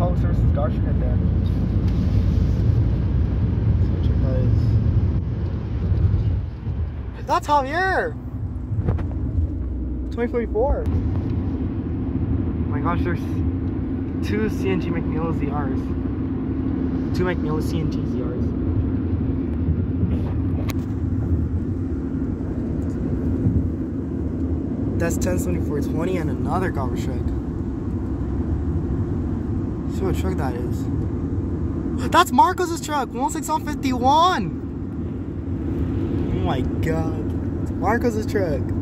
public services garbage right there. So check that is. That's Javier! 2044. Oh my gosh, there's 2 CNG McNeil ZRs. 2 McNeil CNG ZRs. That's 107420 and another garbage truck. See what truck that is. That's Marcos's truck, 16151. Oh my god. It's Marcos's truck.